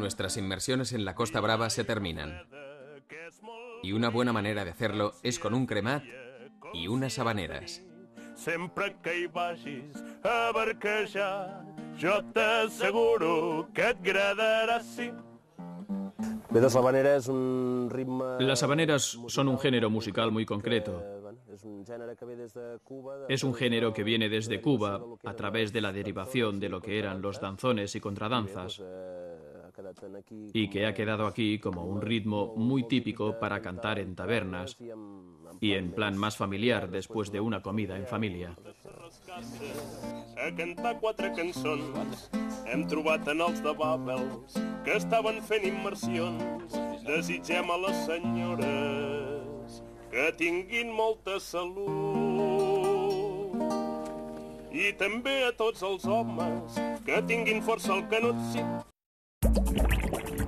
nuestras inmersiones en la Costa Brava se terminan. Y una buena manera de hacerlo es con un cremat y unas habaneras. Sempre que hi vagis a barquejar, jo t'asseguro que et agradarà, sí. Las habaneras es un ritmo... Las habaneras son un género musical muy concreto. Es un género que viene desde Cuba a través de la derivación de lo que eran los danzones y contradanzas y que ha quedado aquí como un ritmo muy típico para cantar en tabernas y en plan más familiar después de una comida en familia. A cantar 4 cançons hem trobat en els de Bàbels que estaven fent immersions. Desitgem a les senyores que tinguin molta salut i també a tots els homes que tinguin força al canut, sí.